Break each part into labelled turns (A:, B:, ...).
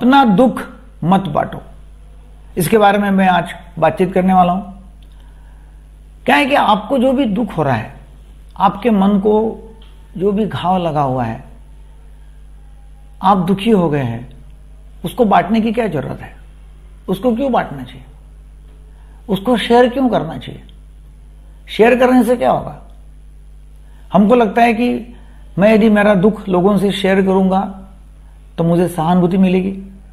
A: अपना दुख मत बांटो। इसके बारे में मैं आज बातचीत करने वाला हूं। क्या है कि आपको जो भी दुख हो रहा है, आपके मन को जो भी घाव लगा हुआ है, आप दुखी हो गए हैं, उसको बांटने की क्या जरूरत है? उसको क्यों बांटना चाहिए? उसको शेयर क्यों करना चाहिए? शेयर करने से क्या होगा? हमको लगता है कि मैं यदि मेरा दुख लोगों से शेयर करूंगा तो मुझे सहानुभूति मिलेगी,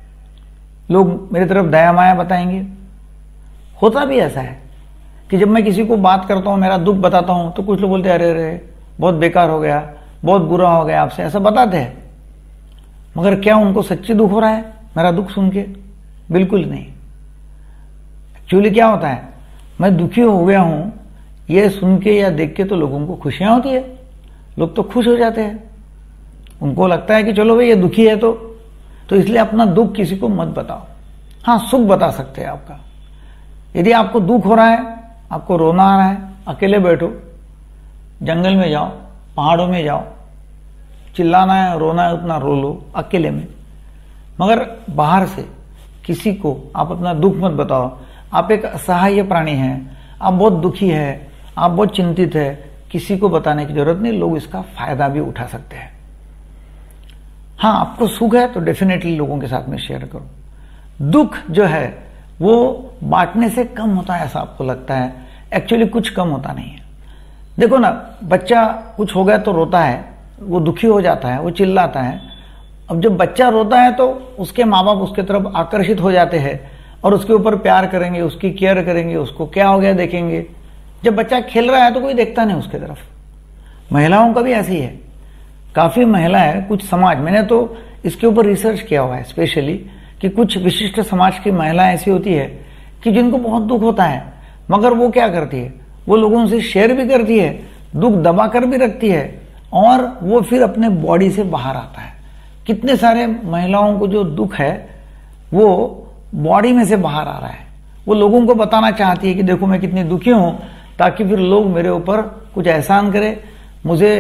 A: लोग मेरी तरफ दया माया बताएंगे। होता भी ऐसा है कि जब मैं किसी को बात करता हूं, मेरा दुख बताता हूं, तो कुछ लोग बोलते हैं अरे अरे बहुत बेकार हो गया, बहुत बुरा हो गया आपसे, ऐसा बताते हैं। मगर क्या उनको सच्ची दुख हो रहा है मेरा दुख सुन के? बिल्कुल नहीं। एक्चुअली क्या होता है, मैं दुखी हो गया हूं ये सुन के या देख के तो लोगों को खुशियां होती है, लोग तो खुश हो जाते हैं। उनको लगता है कि चलो भाई ये दुखी है तो इसलिए अपना दुख किसी को मत बताओ। हाँ, सुख बता सकते हैं आपका। यदि आपको दुख हो रहा है, आपको रोना आ रहा है, अकेले बैठो, जंगल में जाओ, पहाड़ों में जाओ, चिल्लाना है रोना है उतना रो लो अकेले में। मगर बाहर से किसी को आप अपना दुख मत बताओ। आप एक असहाय प्राणी हैं, आप बहुत दुखी है, आप बहुत चिंतित है, किसी को बताने की जरूरत नहीं। लोग इसका फायदा भी उठा सकते हैं। हाँ, आपको सुख है तो डेफिनेटली लोगों के साथ में शेयर करो। दुख जो है वो बांटने से कम होता है ऐसा आपको लगता है, एक्चुअली कुछ कम होता नहीं है। देखो ना, बच्चा कुछ हो गया तो रोता है, वो दुखी हो जाता है, वो चिल्लाता है। अब जब बच्चा रोता है तो उसके माँ बाप उसके तरफ आकर्षित हो जाते हैं और उसके ऊपर प्यार करेंगे, उसकी केयर करेंगे, उसको क्या हो गया देखेंगे। जब बच्चा खेल रहा है तो कोई देखता नहीं उसके तरफ। महिलाओं का भी ऐसे ही है। काफी महिलाएं, कुछ समाज, मैंने तो इसके ऊपर रिसर्च किया हुआ है स्पेशली, कि कुछ विशिष्ट समाज की महिलाएं ऐसी होती है कि जिनको बहुत दुख होता है, मगर वो क्या करती है, वो लोगों से शेयर भी करती है, दुख दबा कर भी रखती है, और वो फिर अपने बॉडी से बाहर आता है। कितने सारे महिलाओं को जो दुख है वो बॉडी में से बाहर आ रहा है। वो लोगों को बताना चाहती है कि देखो मैं कितनी दुखी हूं, ताकि फिर लोग मेरे ऊपर कुछ एहसान करें, मुझे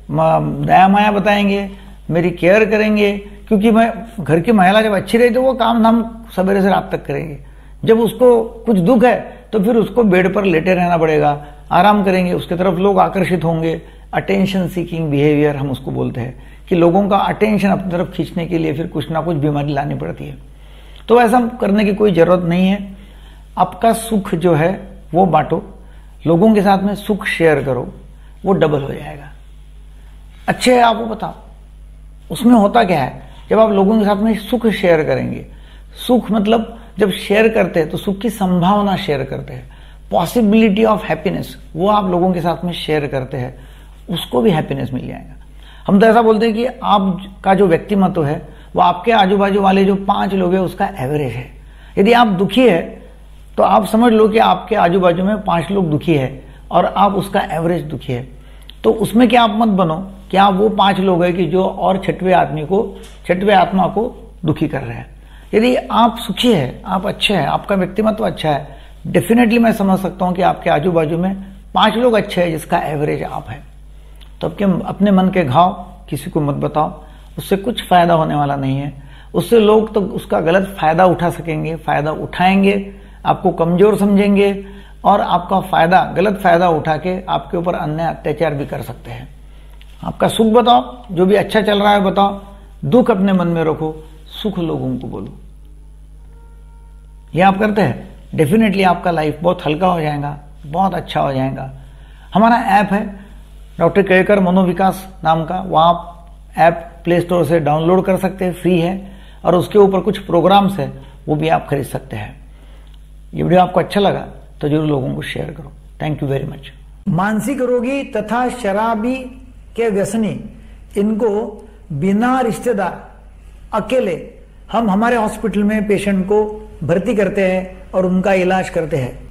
A: दया माया बताएंगे, मेरी केयर करेंगे। क्योंकि मैं घर की महिला जब अच्छी रही तो वो काम धाम सवेरे से रात तक करेंगे। जब उसको कुछ दुख है तो फिर उसको बेड पर लेटे रहना पड़ेगा, आराम करेंगे, उसके तरफ लोग आकर्षित होंगे। अटेंशन सीकिंग बिहेवियर हम उसको बोलते हैं, कि लोगों का अटेंशन अपनी तरफ खींचने के लिए फिर कुछ ना कुछ बीमारी लानी पड़ती है। तो ऐसा करने की कोई जरूरत नहीं है। आपका सुख जो है वो बांटो, लोगों के साथ में सुख शेयर करो, वो डबल हो जाएगा। अच्छे है आपको बताओ, उसमें होता क्या है, जब आप लोगों के साथ में सुख शेयर करेंगे, सुख मतलब जब शेयर करते हैं तो सुख की संभावना शेयर करते हैं, पॉसिबिलिटी ऑफ हैप्पीनेस, वो आप लोगों के साथ में शेयर करते हैं, उसको भी हैप्पीनेस मिल जाएगा। हम तो ऐसा बोलते हैं कि आपका जो व्यक्तिमत्व है वो आपके आजू बाजू वाले जो 5 लोग हैं उसका एवरेज है। यदि आप दुखी है तो आप समझ लो कि आपके आजू बाजू में 5 लोग दुखी है और आप उसका एवरेज दुखी है। तो उसमें क्या आप मत बनो कि आप वो 5 लोग हैं कि जो और छठवें आत्मा को दुखी कर रहे हैं। यदि आप सुखी है, आप अच्छे हैं, आपका व्यक्तिमत्व अच्छा है, डेफिनेटली मैं समझ सकता हूं कि आपके आजू बाजू में 5 लोग अच्छे हैं जिसका एवरेज आप है। तो अपने मन के घाव किसी को मत बताओ, उससे कुछ फायदा होने वाला नहीं है। उससे लोग तो उसका गलत फायदा उठा सकेंगे, फायदा उठाएंगे, आपको कमजोर समझेंगे और आपका गलत फायदा उठा के आपके ऊपर अन्य अत्याचार भी कर सकते हैं। आपका सुख बताओ, जो भी अच्छा चल रहा है बताओ, दुख अपने मन में रखो, सुख लोगों को बोलो। ये आप करते हैं, डेफिनेटली आपका लाइफ बहुत हल्का हो जाएगा, बहुत अच्छा हो जाएगा। हमारा ऐप है डॉक्टर केळकर मनोविकास नाम का, वहां आप ऐप प्ले स्टोर से डाउनलोड कर सकते हैं, फ्री है, और उसके ऊपर कुछ प्रोग्राम्स है वो भी आप खरीद सकते हैं। ये वीडियो आपको अच्छा लगा तो जरूर लोगों को शेयर करो। Thank you very much. मानसिक रोगी तथा शराबी के व्यसनी, इनको बिना रिश्तेदार अकेले हम हमारे हॉस्पिटल में पेशेंट को भर्ती करते हैं और उनका इलाज करते हैं।